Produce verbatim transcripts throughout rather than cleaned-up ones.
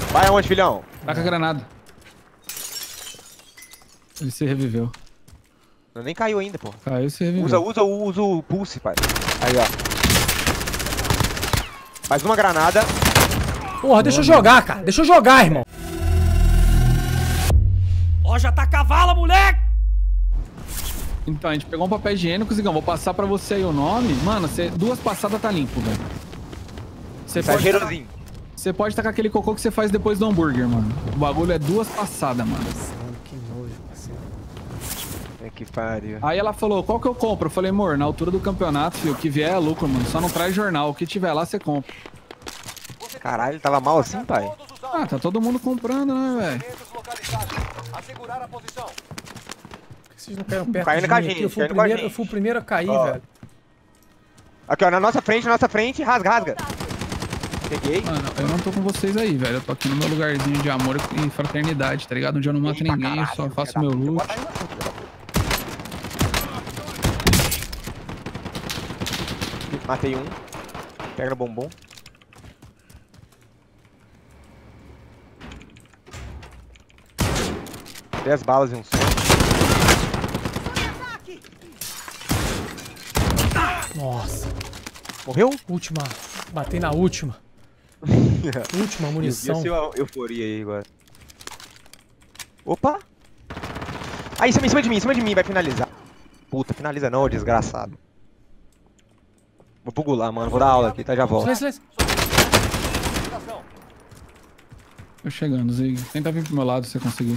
Vai aonde, filhão? Tá com a granada. Ele se reviveu. Não, nem caiu ainda, pô. Caiu e se reviveu. Usa, usa, usa o pulse, pai. Aí, ó. Mais uma granada. Porra, deixa eu jogar, cara. Deixa eu jogar, irmão. Ó, já tá cavalo, moleque! Então, a gente pegou um papel higiênico, Zigão. Vou passar pra você aí o nome. Mano, você, duas passadas tá limpo, velho. Você Tá pode, cheirosinho. você pode tacar aquele cocô que você faz depois do hambúrguer, mano. O bagulho é duas passadas, mano. Que nojo, parceiro. É que pariu. Aí ela falou, qual que eu compro? Eu falei, amor, na altura do campeonato, filho, o que vier é lucro, mano. Só não traz jornal. O que tiver lá, você compra. Caralho, ele tava mal assim, pai? Ah, tá todo mundo comprando, né, velho? Vocês não caíram perto Caindo de com a mim gente, aqui. Eu fui, o caindo com a primeiro, eu gente. fui o primeiro a cair, Ó. velho. Aqui, ó, na nossa frente, na nossa frente. Rasga, rasga. Peguei. Mano, eu não tô com vocês aí, velho. Eu tô aqui no meu lugarzinho de amor e fraternidade, tá ligado? Onde eu não mato Peguei pra ninguém, eu caralho, só faço filha meu da puta. loot. Bota aí na frente, filha da puta. Matei um. Pega no bombom. dez balas e um som. Nossa. Morreu? Última. Batei na última. Última munição. Desceu a euforia aí agora. Opa! Aí, em cima, em cima de mim, em cima de mim, vai finalizar. Puta, finaliza não, ô desgraçado. Vou pro gular, mano. Vou dar aula aqui, tá? Já volto. Silêncio, silêncio. Tô chegando, Zig. Tenta vir pro meu lado se você conseguir.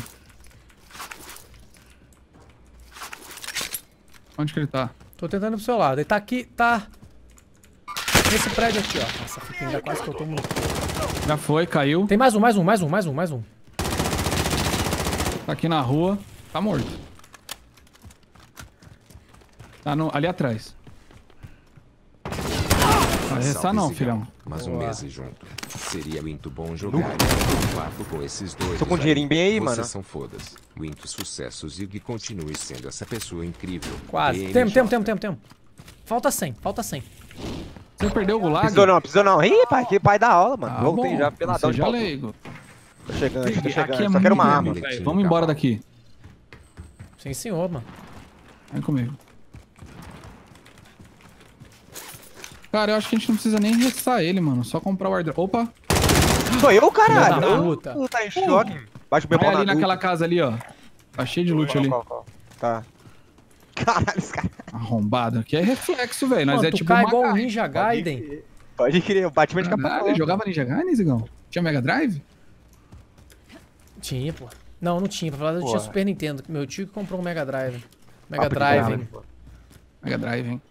Onde que ele tá? Tô tentando ir pro seu lado. Ele tá aqui, tá... Nesse prédio aqui, ó. Nossa, fiquei ainda quase que eu tomo no... Já foi, caiu. Tem mais um, mais um, mais um, mais um, mais um. Tá aqui na rua. Tá morto. Tá no, ali atrás. Não vai restar não, filhão. Mas um Boa. mês junto. Seria muito bom jogar um papo com esses dois. Tô com dinheirinho bem aí, mano. Vocês são fodas. Muito sucesso, Zig, e continue sendo essa pessoa incrível. Quase. B M J. Temos, temos, temos, temos, temos. Falta cem, falta cem. Você perdeu o gulag? Precisou não, precisou não. Ih, pai, que pai da aula, mano. Ah, Voltei bom. já peladão de Seja pau. leigo. Tô chegando, tô Aqui chegando. é Só quero uma muito arma. bem, velho. Vamos embora daqui. Sim, senhor, mano. Vem comigo. Cara, eu acho que a gente não precisa nem restar ele, mano. Só comprar o airdrop. Opa! Sou eu, caralho. Filha da Eu- puta. Tu tá em choque. Bate o meu Vai pau na ali nuca. naquela casa ali, ó. Tá cheio de loot ali. Qual, qual, qual? Tá. Caralho, esse cara. Arrombado. Aqui é reflexo, velho. Nós Mano, é tu tipo cai uma igual um gaia. Ninja Gaiden. Pode crer, o Batman de Caralho, capacete. jogava Ninja Gaiden, Zigão? Tinha Mega Drive? Tinha, pô. Não, não tinha. Pra falar, eu Porra. tinha Super Nintendo. Meu tio que comprou um Mega Drive. Mega Papo de Drive. caralho. hein. Mega Drive, hein?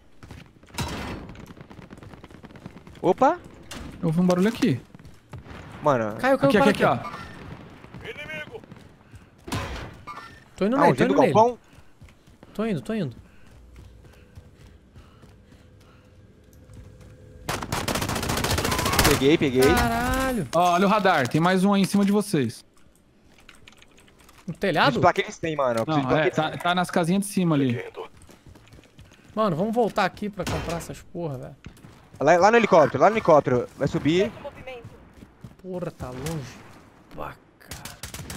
Opa. Eu ouvi um barulho aqui. Mano, Caiu, caiu, Aqui, para aqui, aqui, ó. Tô indo nele, aonde? tô No indo nele. galpão? Tô indo, tô indo. Peguei, peguei. Caralho. Ó, olha o radar. Tem mais um aí em cima de vocês. No Que telhado? placa eles têm, mano? Eu preciso Não, de é, placa tá, tá nas casinhas de cima ali. Mano, vamos voltar aqui pra comprar essas porra, velho. lá, lá no helicóptero, lá no helicóptero. Vai subir. Porra, tá longe. Pá, cara.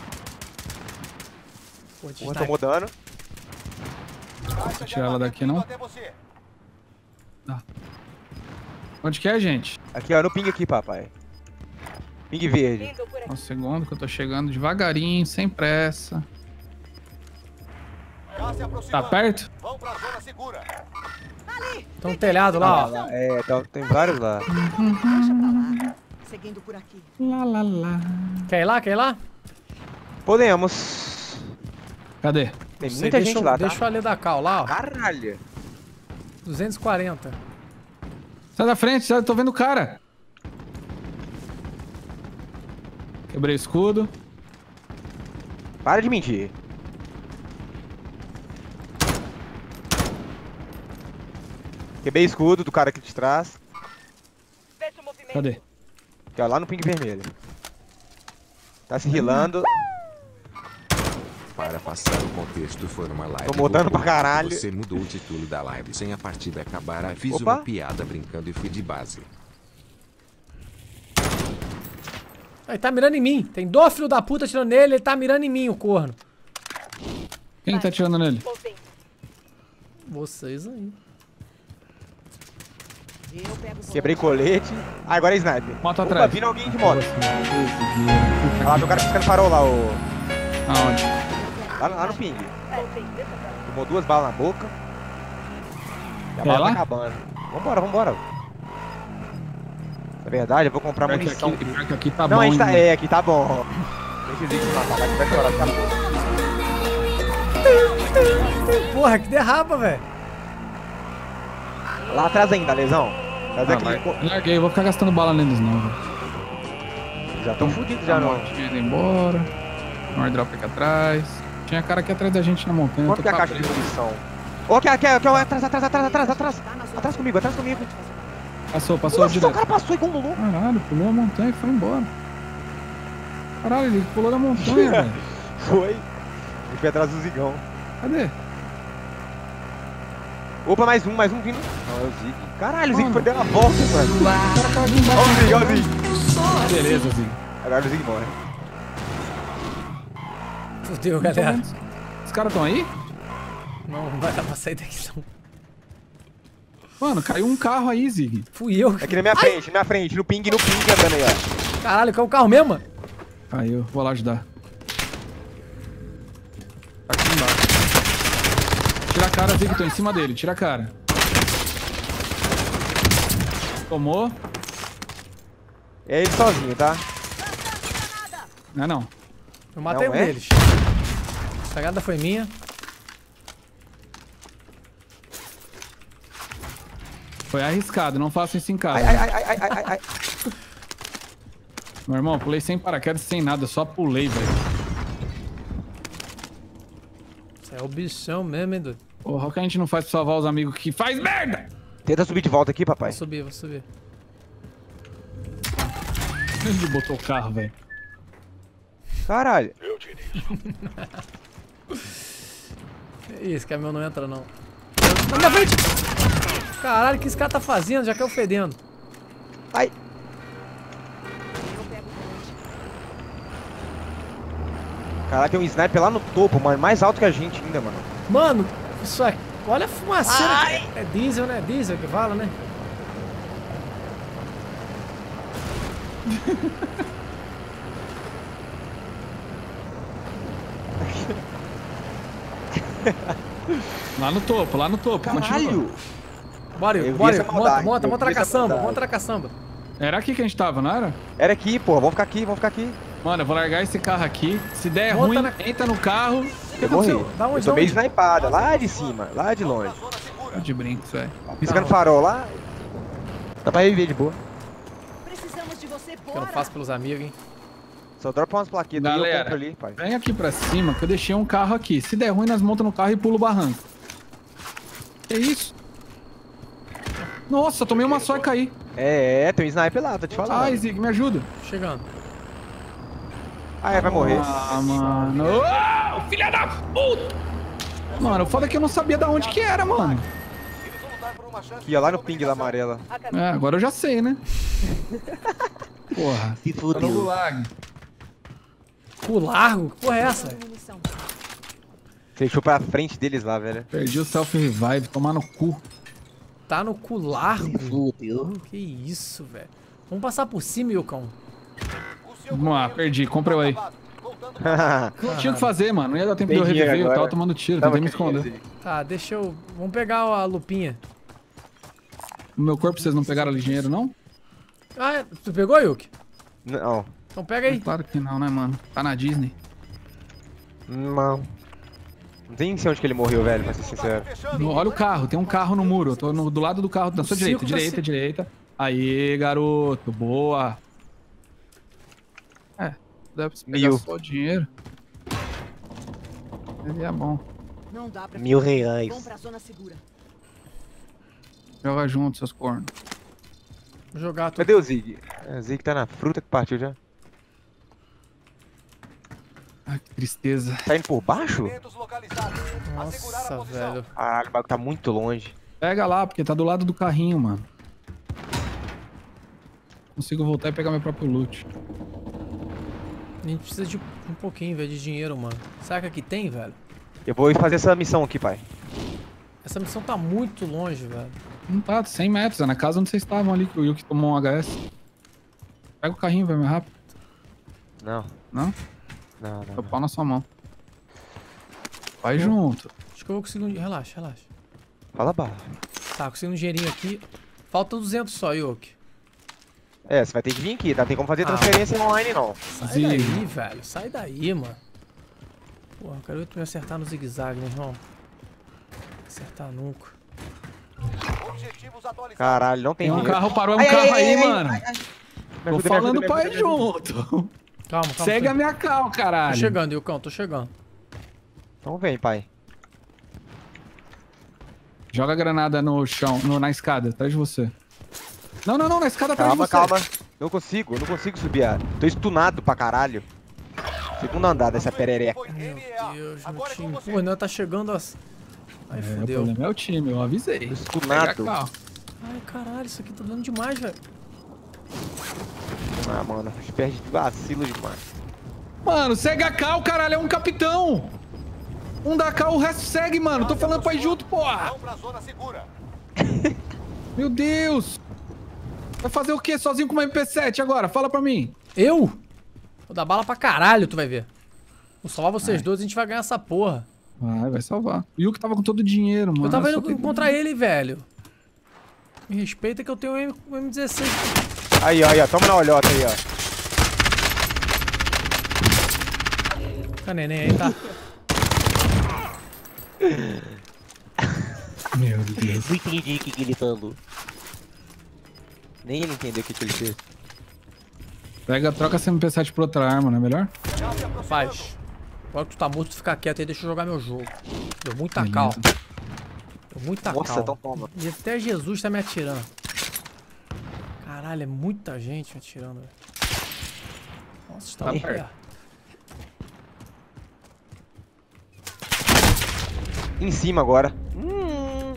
Pô, Porra, tô mudando. Vou tirar ela daqui, não? Tá. Onde que é, gente? Aqui, ó, no ping aqui, papai. Ping verde. Um segundo que eu tô chegando devagarinho, sem pressa. Tá perto? Tem um telhado lá, ó. Lá, é, tá- tem vários lá. Seguindo por aqui. Lá, lá, lá. Quer ir lá? Quer ir lá? Podemos. Cadê? Tem Sei, muita deixa gente eu- lá, tá? Deixa eu ali da cal lá, ó. Caralho. duzentos e quarenta. Sai da frente, sai, tô vendo o cara. Quebrei o escudo. Para de mentir. Quebrei escudo do cara aqui de trás. Cadê? Aqui, ó, lá no ping vermelho. Tá se rilando. Para passar o contexto, foi uma live. Tô mudando do pra Google. caralho. Você mudou o título da live sem a partida acabar. Aí fiz Opa. uma piada brincando e fui de base. Ele tá mirando em mim. Tem dois filhos da puta tirando nele, ele tá mirando em mim, o corno. Quem tá atirando nele? Vocês aí. Quebrei colete. Ah, agora é sniper. Moto Opa, atrás. vindo alguém de moto. Olha lá, tem um cara piscando farol lá, o... Aonde? lá, lá no ping. Tomou duas balas na boca. E a É bala lá? tá acabando. Vambora, vambora. É verdade, eu vou comprar Pior que munição. aqui, pior que aqui tá Não, bom, a gente tá... hein, É, aqui tá bom. Deixa o Zig matar, vai vai chorar, tá bom. Porra, que derrapa, velho. Lá atrás ainda, lesão. Mas Ah, aquele... vai. Larguei, vou ficar gastando bala neles não, velho. Já tão fudidos já, não. Tinha ido embora. Um airdrop aqui atrás. Tinha cara aqui atrás da gente na montanha. Quanto eu que é tô a caixa de cabreiro. munição? Ô, aqui, aqui, aqui, atrás, atrás, atrás, atrás, atrás. Atrás comigo, atrás comigo. Passou, passou Nossa, o direto. cara passou igual um Lulu. Caralho, pulou a montanha e foi embora. Caralho, ele pulou da montanha, velho. Foi. Ele foi atrás do Zigão. Cadê? Opa, mais um, mais um vindo. Não, é o Zig. Caralho, o Zig Mano. foi dar uma volta, mano. O cara caiu embaixo. Olha o Zig, olha o Zig. Beleza, Zig. Agora o Zig morre. Fudeu, galera. Os caras tão aí? Não, não vai dar pra sair daqui, não. Mano, caiu um carro aí, Zig. Fui eu. Aqui na minha frente, na minha frente, no ping, no ping, andando aí, ó. Caralho, caiu o carro mesmo, mano? Caiu, vou lá ajudar. Tá aqui embaixo. Tira a cara, Zig, tô em cima dele, tira a cara. Tomou. É ele sozinho, tá? Não é não. Eu matei Não um é? deles. A cagada foi minha. Foi arriscado, não faça isso em casa. Ai, ai, ai, ai, ai, ai, ai. Meu irmão, pulei sem paraquedas, sem nada, só pulei, velho. Você é o bichão mesmo, hein, doido? Porra, o que a gente não faz pra salvar os amigos que faz merda? Tenta subir de volta aqui, papai. Vou subir, vou subir. Onde botou o carro, velho? Caralho. Ih, esse caminhão não entra, não. Na minha frente! Caralho, o que esse cara tá fazendo? Já caiu fedendo. Ai. Caralho, tem um sniper lá no topo, mano. Mais alto que a gente ainda, mano. Mano, isso aqui... Olha a fumaceira. que- É diesel, né? Diesel que fala, né? Lá no topo, lá no topo, continua. Caralho. Bora, Eu vi bora. essa Monta, maldade, monta, eu monta vi na essa caçamba, maldade. monta na caçamba. Era aqui que a gente tava, não era? Era aqui, pô. Vamos ficar aqui, vamos ficar aqui. Mano, eu vou largar esse carro aqui. Se der Monta ruim, na- entra no carro. O que Eu morri. aconteceu? Da Eu onde? tô Da meio onde? snipada, lá de cima, lá de longe. Tá de brinco, velho. Piscando farol lá. Dá pra reviver de boa. Precisamos de você, Que eu não bora. faço pelos amigos, hein? Só dropa umas plaquetas e eu Galera, compro ali, pai. vem aqui pra cima que eu deixei um carro aqui. Se der ruim, nós montamos no carro e pula o barranco. Que isso? Nossa, tomei uma só e caí. É, é, tem um sniper lá, tô te falando. Ai, Zig, me ajuda. Chegando. Ah, é, vai morrer. Ah, mano. Ô, filha da puta! Mano, o foda é que eu não sabia da onde que era, mano. Aqui, ó, lá no ping lá amarela. É, agora eu já sei, né? Porra. Se Tá no gulag. Cu largo? Que porra é essa? Munição. Fechou pra frente deles lá, velho. Perdi o self-revive, tomar no cu. Tá no cu largo? Que isso, velho. Vamos passar por cima, Ilcão. Vamos lá, perdi, compra eu aí. Não tinha o que fazer, mano. Não ia dar tempo de eu Tem dinheiro reviver, eu agora. tava tomando tiro, Tava tentei me querendo esconder. dizer. Tá, deixa eu... Vamos pegar a lupinha. No meu corpo vocês não pegaram ali dinheiro, não? Ah, é- tu pegou, Yuki? Não. Então pega aí. Claro que não, né, mano? Tá na Disney. Não. Não tem sei onde que ele morreu, velho, pra ser sincero. No- olha o carro, tem um carro no muro. Eu tô no- do lado do carro, na sua O direita, circo tá direita, se- direita. Aí, garoto, boa. É, deve pegar Mil. só o dinheiro. Ele é bom. Não dá pra Mil ficar. reais. Vamos pra zona segura. Joga junto, seus cornos. Vou jogar tudo. Cadê o Zig? É, o Zig tá na fruta que partiu já. Ai, que tristeza. Tá indo por baixo? Nossa, velho. Caralho, o bagulho tá muito longe. Pega lá, porque tá do lado do carrinho, mano. Consigo voltar e pegar meu próprio loot. A gente precisa de um pouquinho, velho, de dinheiro, mano. Será que aqui tem, velho? Eu vou ir fazer essa missão aqui, pai. Essa missão tá muito longe, velho. Não tá, cem metros. É na casa onde vocês estavam ali, que o Yuki tomou um H S. Pega o carrinho, vai mais rápido. Não, Não? não, não. Tô pau na sua mão. Vai junto. Acho que eu vou conseguir um... Relaxa, relaxa. Fala barra. Tá, consegui um dinheirinho aqui. Falta duzentos só, Yuki. É, você vai ter que vir aqui, tá? Não tem como fazer Ah. transferência online, não. Sai Sim. daí, velho. Sai daí, mano. Porra, eu quero ver tu me acertar no zigue-zague, meu irmão. Acertar nunca. Caralho, não tem Tem um dinheiro. carro, parou um Ai, carro ai, aí, ai, ai, mano. ai, ai. Me Tô ajuda, me falando ajuda, pra me ir ajuda, me ajuda. junto. Calma, calma. Segue tô... a minha cal, Tô caralho. chegando, Yukão, tô chegando. Então vem, pai. Joga a granada no chão, no- na escada, atrás de você. Não, não, não, na escada atrás Calma, de você. calma. Não consigo, eu não consigo subir. a- Tô estunado pra caralho. Segundo andar dessa perereca. Meu Deus, meu time. Pô, não tá chegando as... Ai, É, o fudeu. problema é o time, eu avisei. Pega a Estunado. cal. Ai, caralho, isso aqui tá dando demais, velho. Ah, mano, a gente perde de vacilo demais. Mano, segue a cal, caralho, é um capitão. Um da cal, o resto segue, mano. Tô falando pra ir junto, porra. Meu Deus. Vai fazer o quê sozinho com uma M P sete agora? Fala pra mim. Eu? Vou dar bala pra caralho, tu vai ver. Vou salvar vocês dois e a gente vai ganhar essa porra. Vai, vai salvar. O Yuki tava com todo o dinheiro, mano. Eu tava Só indo tem- contra ele, velho. Me respeita que eu tenho um M dezesseis. Aí, ó, aí, ó. Toma na olhota aí, ó. Tá neném aí, tá? Meu Deus. Não entendi o que, que ele falou. Nem ele entendeu o que, que ele fez. Pega, troca essa M P sete por outra arma, não é melhor? Rapaz, agora que tu tá morto, tu fica quieto aí, deixa eu jogar meu jogo. Deu muita Beleza. cal. Deu muita Nossa, cal. então toma. E até Jesus tá me atirando. Caralho, é muita gente me atirando, velho. Nossa, está Tá muito perto. perto. Em cima agora. Hum.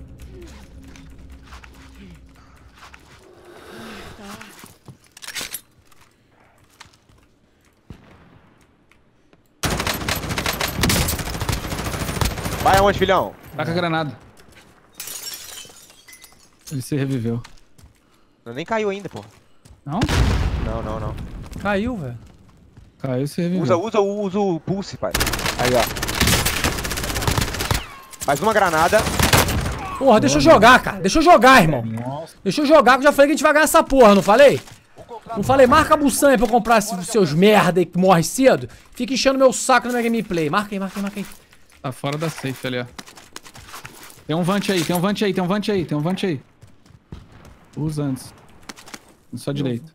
Vai aonde, filhão? Taca a granada. Ele se reviveu. Não, nem caiu ainda, pô. Não? Não, não, não. Caiu, velho. Caiu e se reviveu. Usa, usa, usa o pulse, pai. Aí, ó. Mais uma granada. Porra, deixa eu jogar, cara. Deixa eu jogar, irmão. Nossa. Deixa eu jogar, que eu já falei que a gente vai ganhar essa porra, não falei? Não falei, marca a buçanha pra eu comprar esses seus merda aí que morre cedo. Fica enchendo meu saco na minha gameplay. Marca aí, marca aí, marca aí. Tá fora da safe ali, ó. Tem um vante aí, tem um vante aí, tem um vante aí, tem um vante aí. Usa antes. Na sua direita.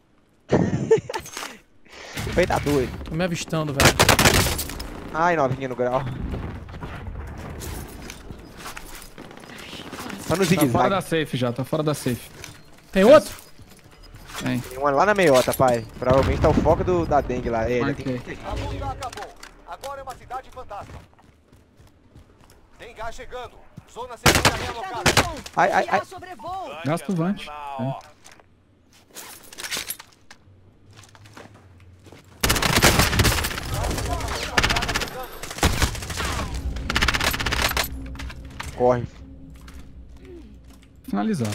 Vai tá doido. Tô me avistando, velho. Ai, novinha no grau. Só no Tá fora zigue-zague. da safe já, tá fora da safe. Tem outro? Tem. Tem uma lá na meiota, pai. Provavelmente tá o foco do, da dengue lá. É, ele tem... Marquei. A luta acabou. Agora é uma cidade fantasma. Tem gás chegando. Zona segura realocada. Ai, ai, ai. Sobrevoo. Gasta o vante. É. Corre. Finalizado.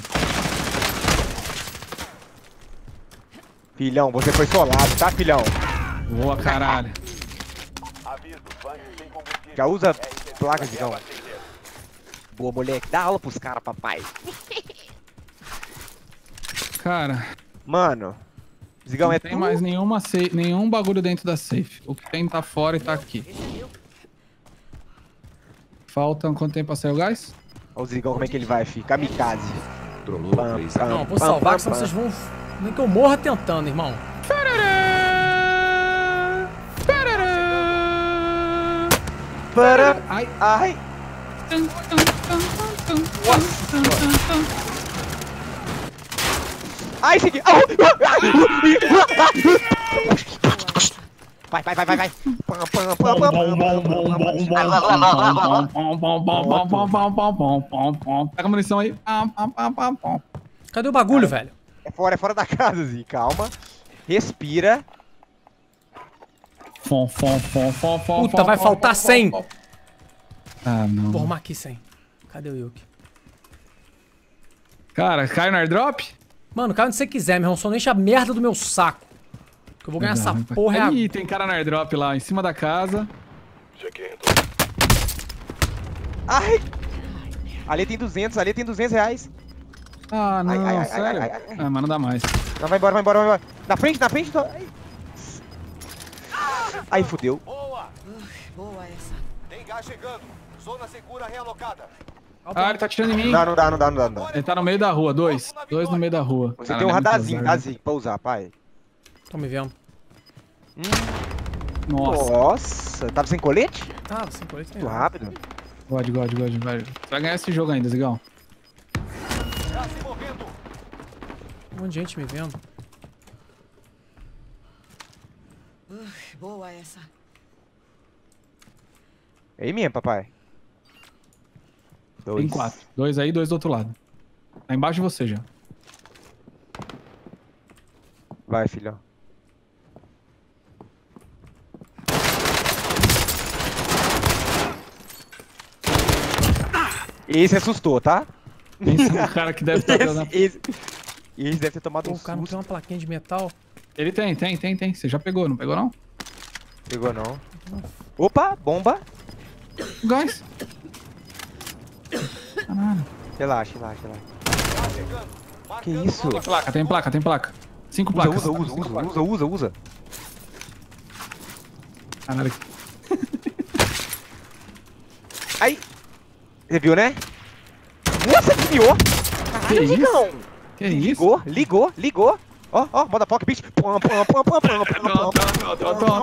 Filhão, você foi solado, tá, filhão? Boa, caralho. Aviso, banho sem combustível. Já usa placa, Zigão. Boa, moleque. Dá aula pros caras, papai. Cara, Mano. Zigão, não é tem tudo... mais nenhuma safe, nenhum bagulho dentro da safe. O que tem tá fora e tá aqui. Falta quanto tempo pra sair o gás? Olha o Zigão, como é que ele vai, fi. Kamikaze. Trollou Pam, três pam, Não, vou pam, salvar, pam, que senão pam. vocês vão... Nem que eu morra tentando, irmão. Para... Ai. Ai. Ai, segui. Vai, vai, vai, vai, vai. Pam, pam, pam, pam, pam. Pega a munição aí. Cadê o bagulho, velho? É fora, é fora da casa, Zi. Calma. Respira. Fom, fom, fom, fom, fom, Puta, fom, vai fom, faltar fom, cem. fom. Ah, não. Vou arrumar aqui cem. Cadê o Yuki? Cara, caiu no airdrop? Mano, cai onde você quiser, meu irmão. Só não enche a merda do meu saco. Que eu vou ganhar essa porra é Ih, agora. tem cara no airdrop lá, em cima da casa. Ai! Ali tem duzentos, ali tem duzentos reais. Ah, não, Ai, ai, ai, sério? ai, ai, ai, ai. Ah, mas não dá mais. Não, vai embora, vai embora, vai embora. Na frente, na frente. Tô... Ai. Aí, fudeu. Boa! Boa essa. Tem gás chegando. Zona segura realocada. Ah, ele tá atirando em mim. Não dá, não dá, não dá, não dá, não dá. Ele tá no meio da rua, dois. Dois no meio da rua. Você Cara, tem um não é muito radarzinho, azar, né? radarzinho pra usar, pai. Tô me vendo. Nossa. Nossa, tava sem colete? Ah, sem colete tem. Muito rápido. God, God, God, God. Você vai ganhar esse jogo ainda, Zigão. Já se movendo. Um monte de gente me vendo. Boa essa. Aí mesmo, papai. Dois. Tem quatro. Dois aí, dois do outro lado. Tá embaixo de você já. Vai, filhão. Esse assustou, tá? Pensa no cara que deve estar jogando. Esse, esse, esse deve ter tomado Pô, um o cara não susto. tem uma plaquinha de metal. Ele tem, tem, tem, tem. Você já pegou, não pegou não? Pegou não. Opa, bomba. Gás. Caralho. Relaxa, relaxa, relaxa. Gás chegando. Que Marcando isso? nova Placa, tem placa, tem placa. Cinco Usa, placas. usa, usa, usa, usa, usa, usa. Caralho. Aí. Você viu, né? Nossa, desviou. Que Caralho, isso? Digão. Que isso? Ligou, ligou, ligou. Ó, ó, motherfucker, bitch. Pum, pum, pum, pum, pum, pum, pum.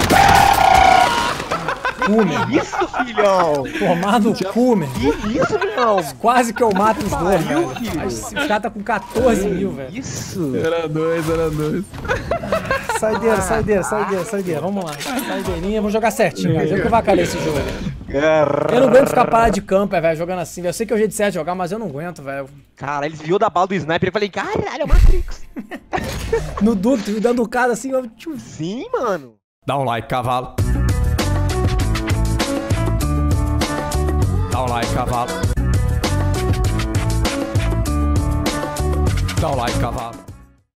Cumer. Isso, filhão. Tomar no Cumer. Que isso, filhão. Quase que eu mato os dois, Pariu, velho. filho. Mas Os caras tá com quatorze mil, velho. Isso. Era dois, era dois. Saideira, saideira, saideira, saideira. Vamos lá. Saideirinha, vamos jogar certinho, velho. Eu que vacalhei esse jogo. Eu não aguento ficar parado de campo, velho, jogando assim. Eu sei que é o jeito certo de jogar, mas eu não aguento, velho. Cara, eles viu da bala do sniper e falei, caralho, é o Matrix. No duto, dando cara assim, eu... tchum. Sim, mano. Dá um like, cavalo. Dá um like, cavalo. Dá um like, cavalo.